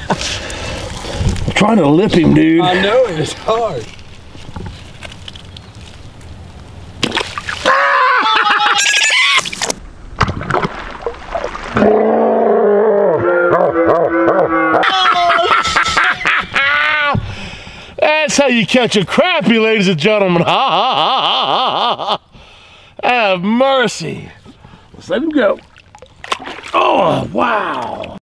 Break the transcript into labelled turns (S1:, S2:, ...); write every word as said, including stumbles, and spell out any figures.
S1: I'm trying to lip him, dude.
S2: I know it. It's hard.
S1: That's how you catch a crappie, ladies and gentlemen. Ha ha ha ha ha. Have mercy. Let's let him go. Oh, wow.